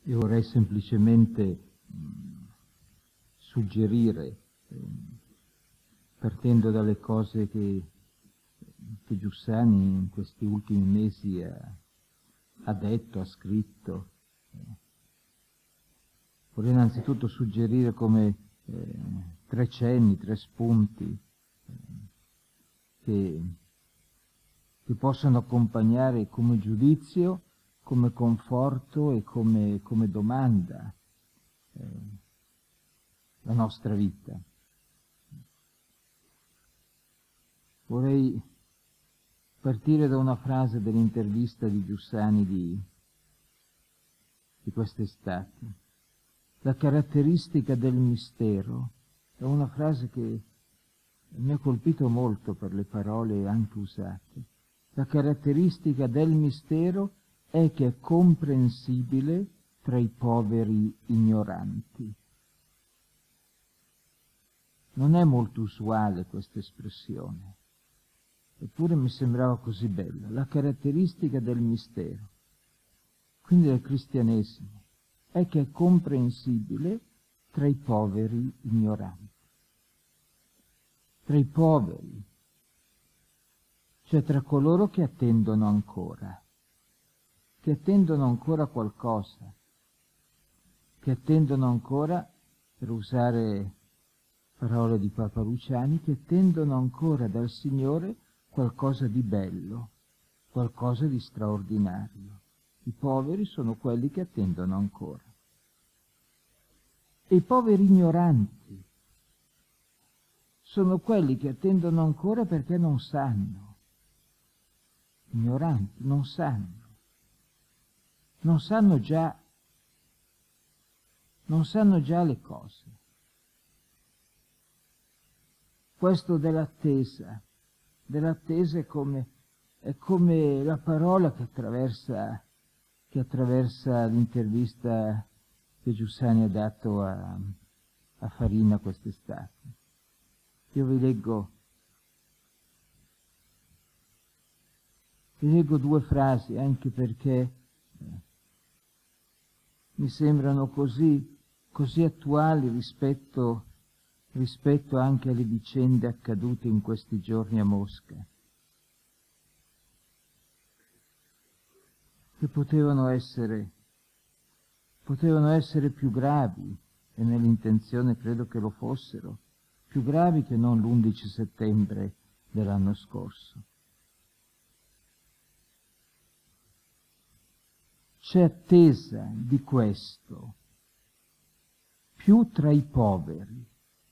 Io vorrei semplicemente suggerire, partendo dalle cose che Giussani in questi ultimi mesi ha detto, ha scritto, vorrei innanzitutto suggerire come 3 cenni, 3 spunti che possono accompagnare come giudizio, come conforto e come domanda la nostra vita. Vorrei partire da una frase dell'intervista di Giussani di quest'estate. La caratteristica del mistero è una frase che mi ha colpito molto per le parole anche usate. La caratteristica del mistero è che è comprensibile tra i poveri ignoranti. Non è molto usuale questa espressione, eppure mi sembrava così bella. La caratteristica del mistero, quindi del cristianesimo, è che è comprensibile tra i poveri ignoranti. Tra i poveri, cioè tra coloro che attendono ancora qualcosa, che attendono ancora, per usare parole di Papa Luciani, che attendono ancora dal Signore qualcosa di bello, qualcosa di straordinario. I poveri sono quelli che attendono ancora. E i poveri ignoranti sono quelli che attendono ancora perché non sanno. Ignoranti, non sanno. Non sanno già le cose. Questo dell'attesa è come la parola che attraversa l'intervista che Giussani ha dato a Farina quest'estate. Io vi leggo 2 frasi, anche perché mi sembrano così attuali rispetto anche alle vicende accadute in questi giorni a Mosca, che potevano essere più gravi, e nell'intenzione credo che lo fossero, più gravi che non l'11 settembre dell'anno scorso. C'è attesa di questo più tra i poveri,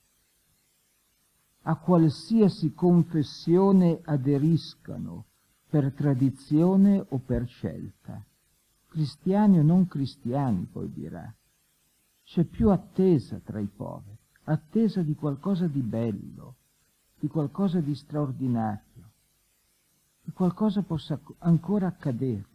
a qualsiasi confessione aderiscano, per tradizione o per scelta, cristiani o non cristiani, poi dirà. C'è più attesa tra i poveri, attesa di qualcosa di bello, di qualcosa di straordinario, che qualcosa possa ancora accadere.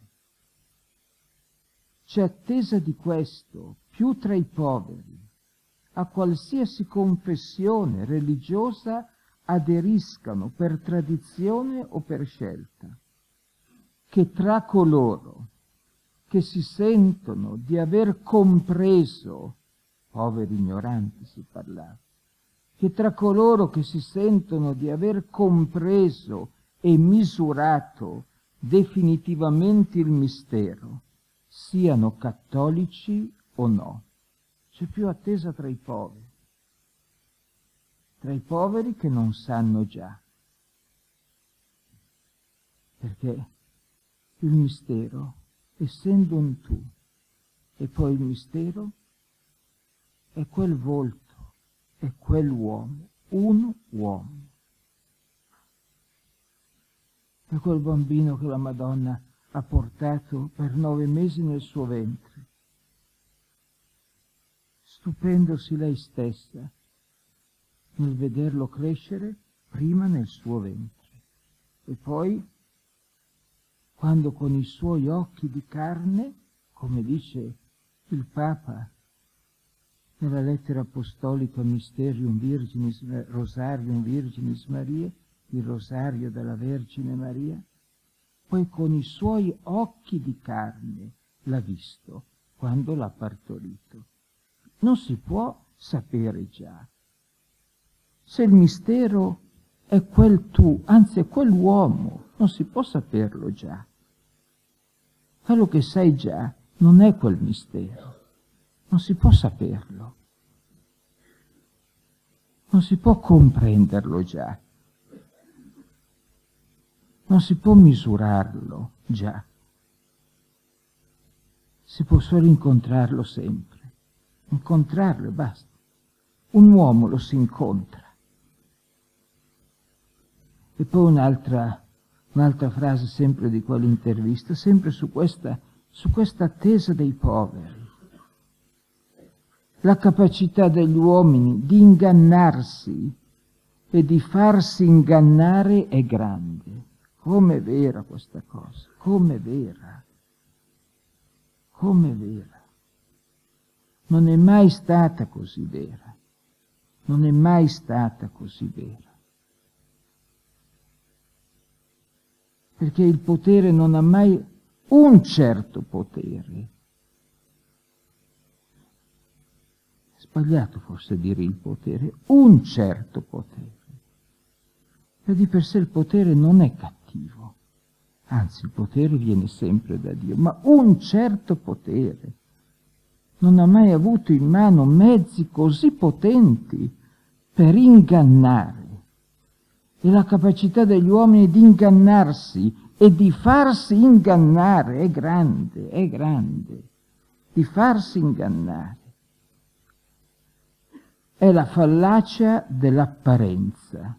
C'è attesa di questo più tra i poveri, a qualsiasi confessione religiosa aderiscano per tradizione o per scelta, che tra coloro che si sentono di aver compreso, poveri ignoranti si parlava, che tra coloro che si sentono di aver compreso e misurato definitivamente il mistero, siano cattolici o no. C'è più attesa tra i poveri che non sanno già, perché il mistero, essendo un tu, e poi il mistero è quel volto, è quell'uomo, un uomo. È quel bambino che la Madonna ha portato per 9 mesi nel suo ventre, stupendosi lei stessa nel vederlo crescere prima nel suo ventre e poi, quando con i suoi occhi di carne, come dice il Papa nella lettera apostolica Mysterium Virginis Rosarium Virginis Mariae, il rosario della Vergine Maria, poi con i suoi occhi di carne l'ha visto, quando l'ha partorito. Non si può sapere già. Se il mistero è quel tu, anzi è quell'uomo, non si può saperlo già. Quello che sai già non è quel mistero, non si può saperlo, non si può comprenderlo già, non si può misurarlo già, si può solo incontrarlo sempre, incontrarlo e basta. Un uomo lo si incontra. E poi un'altra frase sempre di quell'intervista, sempre su questa attesa dei poveri. La capacità degli uomini di ingannarsi e di farsi ingannare è grande. Com'è vera questa cosa, com'è vera, com'è vera. Non è mai stata così vera, non è mai stata così vera. Perché il potere non ha mai un certo potere. È sbagliato forse dire il potere, un certo potere. E di per sé il potere non è cattivo, anzi il potere viene sempre da Dio, ma un certo potere non ha mai avuto in mano mezzi così potenti per ingannare. E la capacità degli uomini di ingannarsi e di farsi ingannare è grande, di farsi ingannare. È la fallacia dell'apparenza.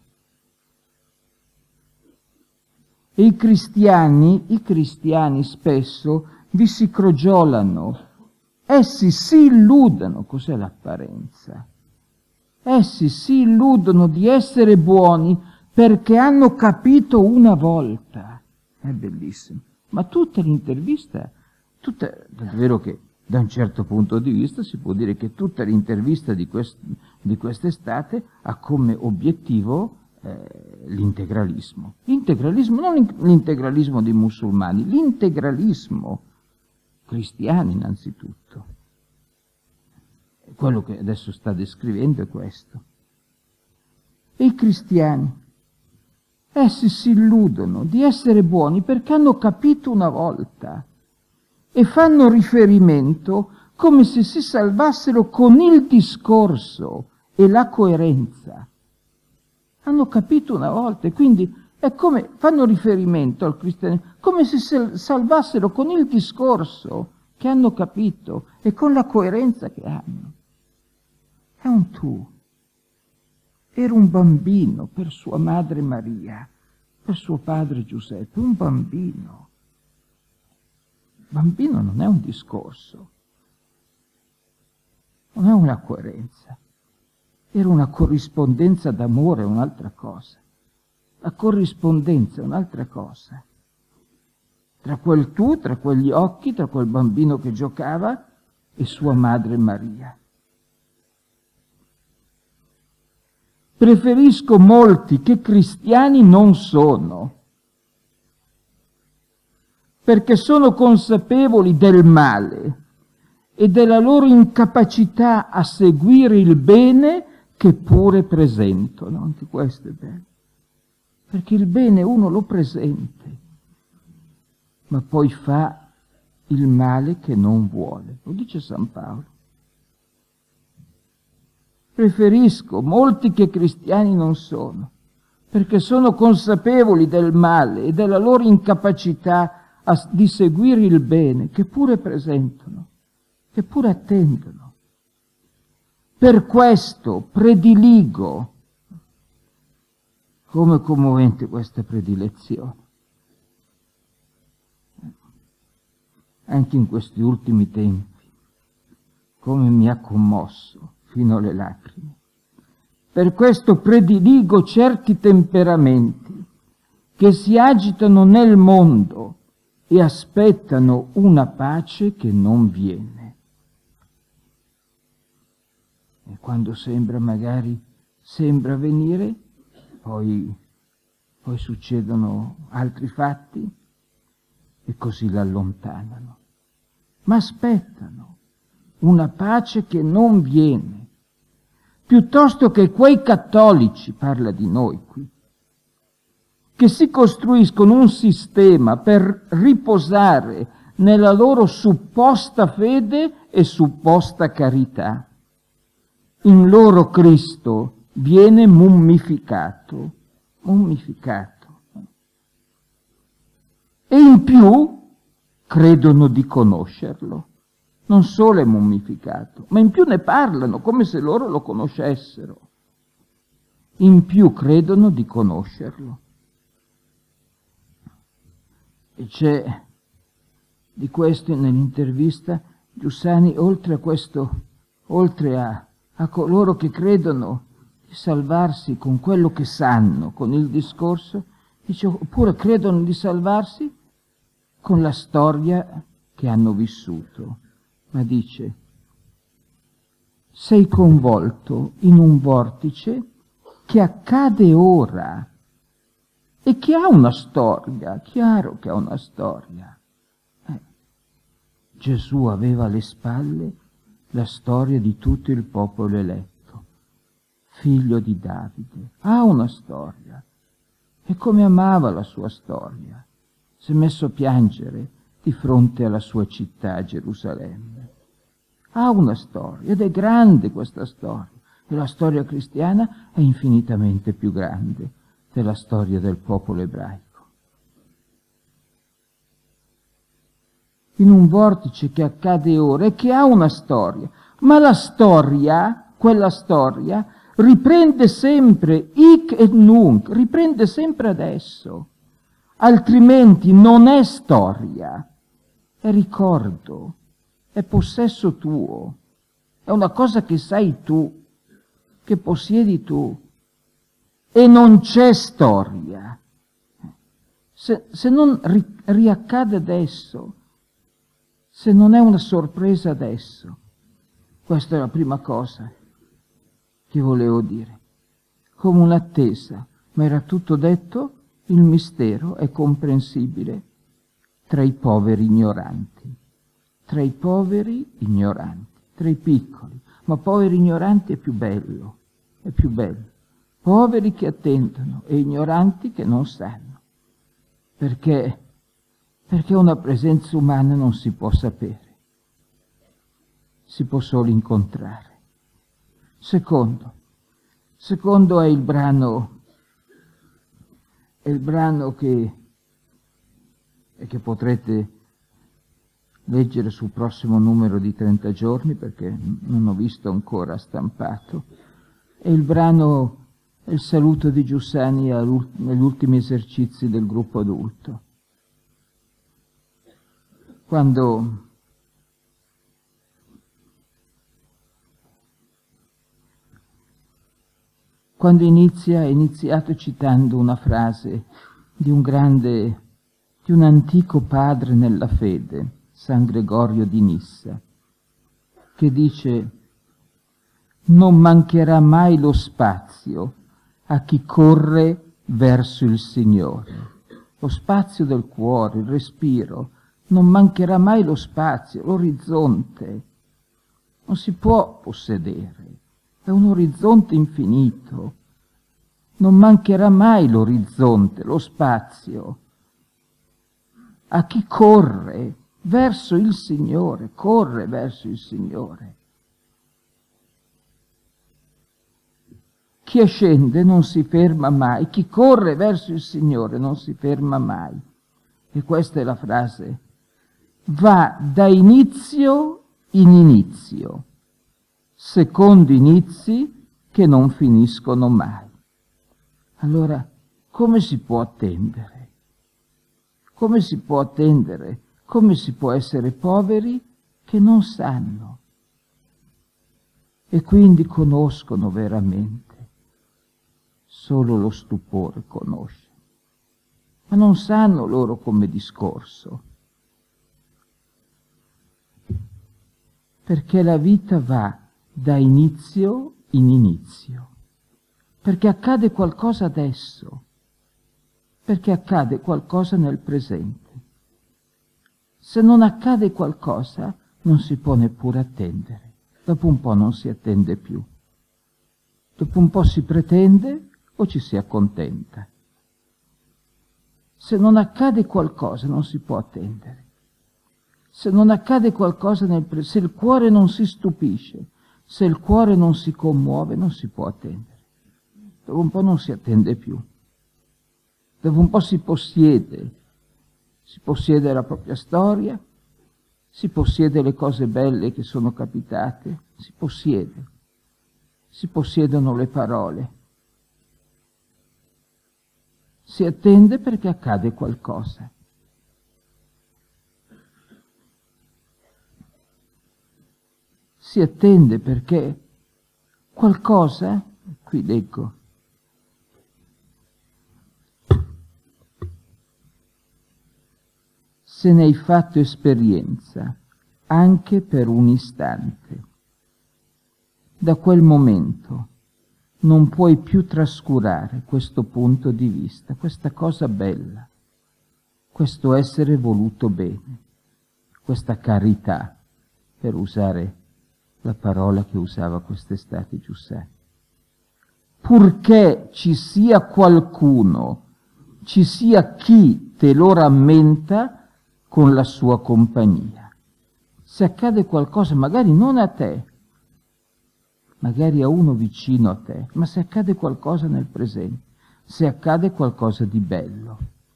E i cristiani spesso vi si crogiolano, essi si illudono, cos'è l'apparenza? Essi si illudono di essere buoni perché hanno capito una volta. È bellissimo. Ma tutta l'intervista, davvero che da un certo punto di vista si può dire che tutta l'intervista di quest'estate ha come obiettivo l'integralismo. L'integralismo, non l'integralismo dei musulmani, l'integralismo cristiano innanzitutto. Quello che adesso sta descrivendo è questo. E i cristiani, essi si illudono di essere buoni perché hanno capito una volta e fanno riferimento come se si salvassero con il discorso e la coerenza. Hanno capito una volta e quindi è come fanno riferimento al cristianesimo, come se si salvassero con il discorso che hanno capito e con la coerenza che hanno. È un tu. Era un bambino per sua madre Maria, per suo padre Giuseppe, un bambino. Bambino non è un discorso, non è una coerenza. Era una corrispondenza d'amore, un'altra cosa. La corrispondenza è un'altra cosa. Tra quel tu, tra quegli occhi, tra quel bambino che giocava e sua madre Maria. Preferisco molti che cristiani non sono, perché sono consapevoli del male e della loro incapacità a seguire il bene che pure presentano. Anche questo è bello, perché il bene uno lo presenta, ma poi fa il male che non vuole. Lo dice San Paolo. Preferisco molti che cristiani non sono, perché sono consapevoli del male e della loro incapacità di seguire il bene, che pure presentano, che pure attendono. Per questo prediligo, come commovente questa predilezione, anche in questi ultimi tempi, come mi ha commosso fino alle lacrime. Per questo prediligo certi temperamenti che si agitano nel mondo e aspettano una pace che non viene. E quando magari sembra venire, poi succedono altri fatti e così l'allontanano. ma aspettano una pace che non viene, piuttosto che quei cattolici, parla di noi qui, che si costruiscono un sistema per riposare nella loro supposta fede e supposta carità. In loro Cristo viene mummificato, e in più credono di conoscerlo. Non solo è mummificato, ma in più ne parlano come se loro lo conoscessero. In più credono di conoscerlo. E c'è di questo nell'intervista Giussani, oltre a coloro che credono di salvarsi con quello che sanno, con il discorso, dice, oppure credono di salvarsi con la storia che hanno vissuto. Ma dice, sei coinvolto in un vortice che accade ora e che ha una storia, chiaro che ha una storia. Gesù aveva alle spalle la storia di tutto il popolo eletto, figlio di Davide, ha una storia, e come amava la sua storia, si è messo a piangere di fronte alla sua città, Gerusalemme. Ha una storia, ed è grande questa storia, e la storia cristiana è infinitamente più grande della storia del popolo ebraico. In un vortice che accade ora e che ha una storia, ma la storia, quella storia, riprende sempre hic et nunc, riprende sempre adesso, altrimenti non è storia, è ricordo, è possesso tuo, è una cosa che sai tu, che possiedi tu, e non c'è storia. Se non riaccade adesso, se non è una sorpresa adesso, questa è la prima cosa che volevo dire, come un'attesa, ma era tutto detto, il mistero è comprensibile tra i poveri ignoranti, tra i poveri ignoranti, tra i piccoli, ma poveri ignoranti è più bello, poveri che attendono e ignoranti che non sanno, perché una presenza umana non si può sapere, si può solo incontrare. Secondo è il brano che potrete leggere sul prossimo numero di 30 giorni, perché non ho visto ancora stampato. È il brano, è il saluto di Giussani negli ultimi esercizi del gruppo adulto. Quando è iniziato citando una frase di un antico padre nella fede, San Gregorio di Nissa, che dice: non mancherà mai lo spazio a chi corre verso il Signore. Lo spazio del cuore, il respiro, non mancherà mai lo spazio, l'orizzonte. Non si può possedere, è un orizzonte infinito. Non mancherà mai l'orizzonte, lo spazio, a chi corre verso il Signore, corre verso il Signore. Chi scende non si ferma mai, chi corre verso il Signore non si ferma mai. E questa è la frase: va da inizio in inizio, secondo inizi che non finiscono mai. Allora, come si può attendere? Come si può attendere? Come si può essere poveri che non sanno? E quindi conoscono veramente. Solo lo stupore conosce. Ma non sanno loro come discorso. Perché la vita va da inizio in inizio. Perché accade qualcosa adesso. Perché accade qualcosa nel presente. Se non accade qualcosa, non si può neppure attendere. Dopo un po' non si attende più. Dopo un po' si pretende o ci si accontenta. Se non accade qualcosa, non si può attendere. Se non accade qualcosa se il cuore non si stupisce, se il cuore non si commuove, non si può attendere. Dopo un po' non si attende più. Dopo un po' si possiede la propria storia, si possiede le cose belle che sono capitate, si possiedono le parole. Si attende perché accade qualcosa. Si attende perché qualcosa, qui leggo, se ne hai fatto esperienza anche per un istante. Da quel momento non puoi più trascurare questo punto di vista, questa cosa bella, questo essere voluto bene, questa carità, per usare la parola che usava quest'estate Giussani. Purché ci sia qualcuno, ci sia chi te lo rammenta con la sua compagnia. Se accade qualcosa, magari non a te, magari a uno vicino a te, ma se accade qualcosa nel presente, se accade qualcosa di bello.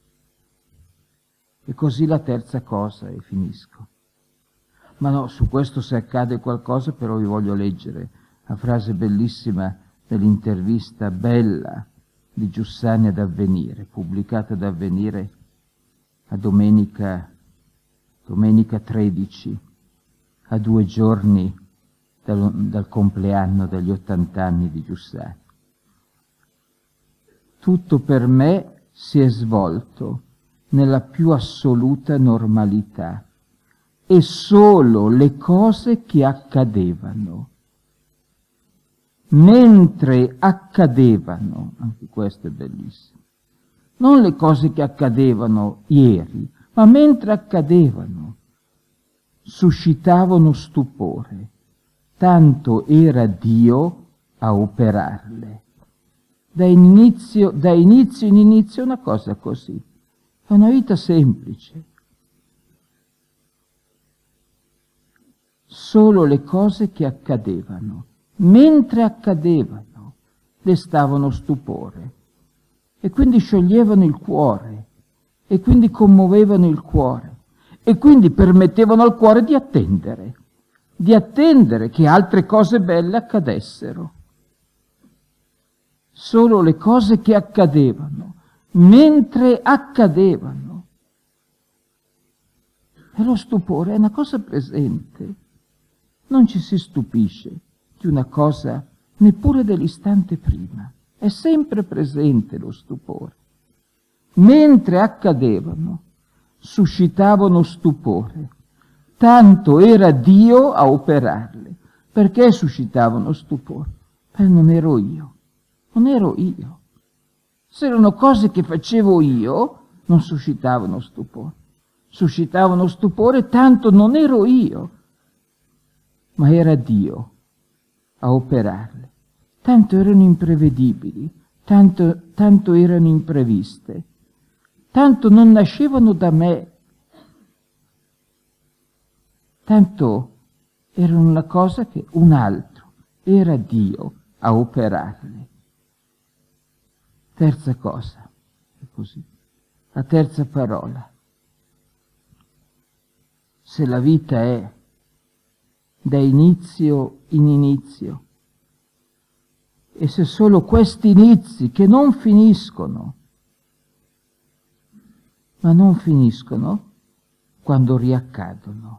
E così la terza cosa, e finisco. Ma no, su questo se accade qualcosa però vi voglio leggere la frase bellissima dell'intervista bella di Giussani ad Avvenire, pubblicata ad Avvenire a domenica 13, a 2 giorni dal compleanno degli 80 anni di Giussani. Tutto per me si è svolto nella più assoluta normalità e solo le cose che accadevano. Mentre accadevano, anche questo è bellissimo, non le cose che accadevano ieri, ma mentre accadevano, suscitavano stupore, tanto era Dio a operarle. Da inizio in inizio è una cosa così, è una vita semplice. Solo le cose che accadevano, mentre accadevano, destavano stupore e quindi scioglievano il cuore e quindi commuovevano il cuore e quindi permettevano al cuore di attendere che altre cose belle accadessero. Solo le cose che accadevano, mentre accadevano. E lo stupore è una cosa presente. Non ci si stupisce di una cosa neppure dell'istante prima. È sempre presente lo stupore. Mentre accadevano, suscitavano stupore. Tanto era Dio a operarle. Perché suscitavano stupore? Non ero io. Non ero io. Se erano cose che facevo io, non suscitavano stupore. Suscitavano stupore, tanto non ero io, ma era Dio a operarle. Tanto erano imprevedibili, tanto erano impreviste, tanto non nascevano da me, tanto erano una cosa che un altro, era Dio a operarle. Terza cosa, è così, la terza parola. Se la vita è da inizio in inizio, e se solo questi inizi che non finiscono, ma non finiscono quando riaccadono.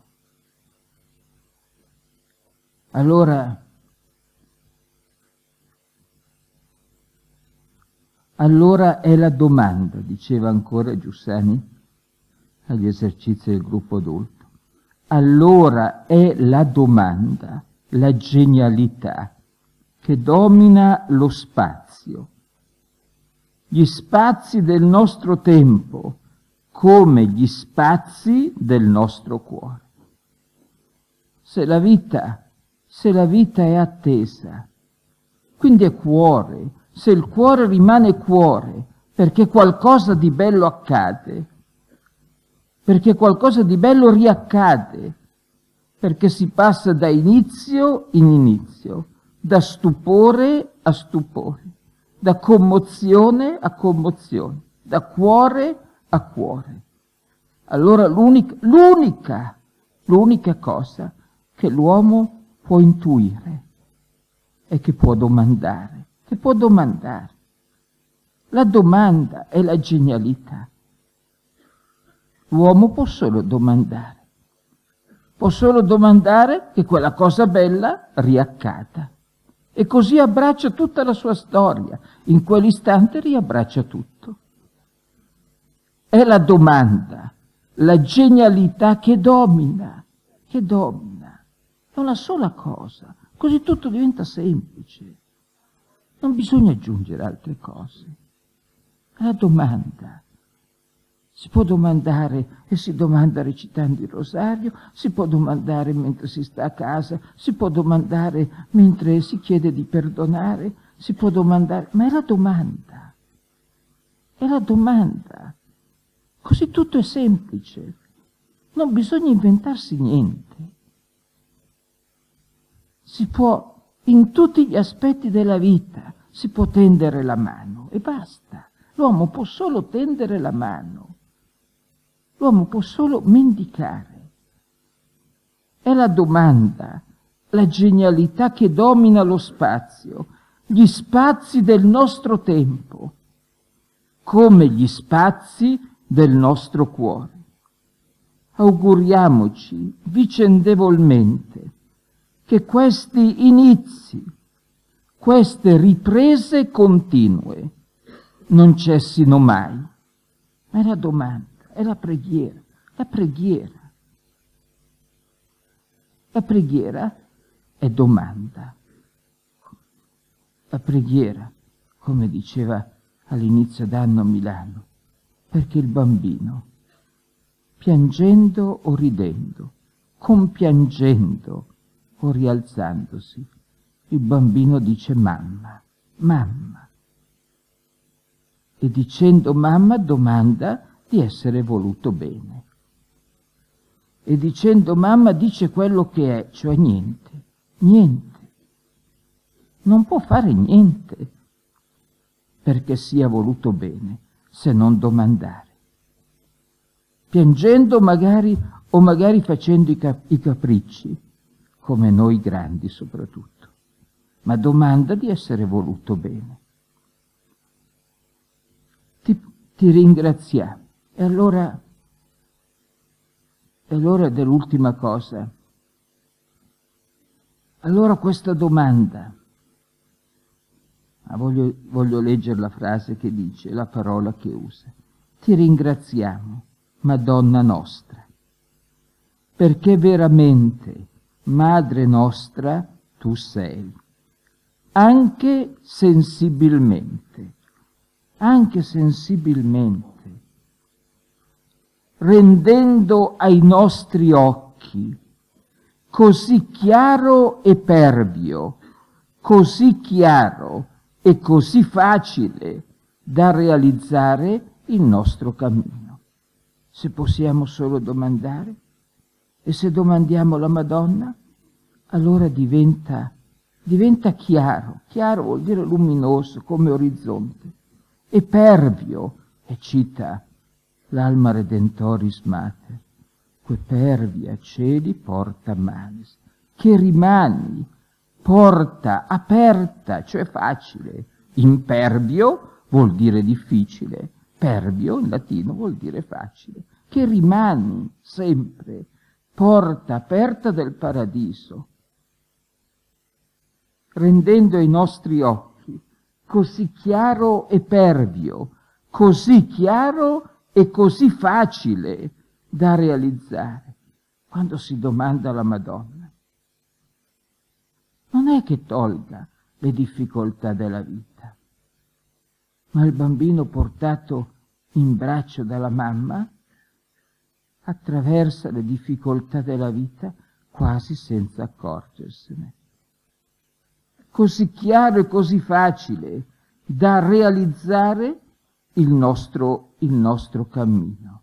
Allora è la domanda, diceva ancora Giussani agli esercizi del gruppo adulto. Allora è la domanda, la genialità che domina lo spazio. Gli spazi del nostro tempo come gli spazi del nostro cuore. Se la vita è attesa, quindi è cuore, se il cuore rimane cuore, perché qualcosa di bello accade, perché qualcosa di bello riaccade, perché si passa da inizio in inizio, da stupore a stupore, da commozione a commozione, da cuore a cuore. Allora l'unica cosa che l'uomo può intuire è che può domandare, La domanda è la genialità. L'uomo può solo domandare che quella cosa bella riaccada. E così abbraccia tutta la sua storia, in quell'istante riabbraccia tutto. È la domanda, la genialità che domina. È una sola cosa, così tutto diventa semplice. Non bisogna aggiungere altre cose. È la domanda. Si può domandare, e si domanda recitando il rosario, si può domandare mentre si sta a casa, si può domandare mentre si chiede di perdonare, si può domandare, ma è la domanda. Così tutto è semplice. Non bisogna inventarsi niente. Si può, in tutti gli aspetti della vita, si può tendere la mano e basta. L'uomo può solo tendere la mano. L'uomo può solo mendicare. È la domanda, la genialità che domina lo spazio, gli spazi del nostro tempo, come gli spazi del nostro cuore. Auguriamoci vicendevolmente che questi inizi, queste riprese continue, non cessino mai. Ma è la domanda, è la preghiera. La preghiera è domanda. La preghiera, come diceva all'inizio d'anno a Milano, perché il bambino, piangendo o ridendo, compiangendo o rialzandosi, il bambino dice mamma, mamma. E dicendo mamma domanda di essere voluto bene. E dicendo mamma dice quello che è, cioè niente. Non può fare niente perché sia voluto bene, se non domandare. Piangendo magari, o magari facendo i capricci, come noi grandi soprattutto, ma domanda di essere voluto bene. Ti ringraziamo. E allora dell'ultima cosa. Allora questa domanda, voglio leggere la frase che dice, la parola che usa. Ti ringraziamo, Madonna nostra, perché veramente Madre nostra tu sei, anche sensibilmente, rendendo ai nostri occhi così chiaro e pervio, così chiaro e così facile da realizzare il nostro cammino. Se possiamo solo domandare, e se domandiamo la Madonna, allora diventa chiaro. Chiaro vuol dire luminoso come orizzonte, e pervio, e cita l'Alma Redentoris Mater, que pervia celi porta manis, che rimani, porta aperta, cioè facile. Impervio vuol dire difficile, pervio in latino vuol dire facile, che rimani sempre, porta aperta del paradiso, rendendo i nostri occhi così chiaro e pervio, così chiaro e così facile da realizzare. Quando si domanda alla Madonna, non è che tolga le difficoltà della vita, ma il bambino portato in braccio dalla mamma attraversa le difficoltà della vita quasi senza accorgersene. Così chiaro e così facile da realizzare il nostro cammino.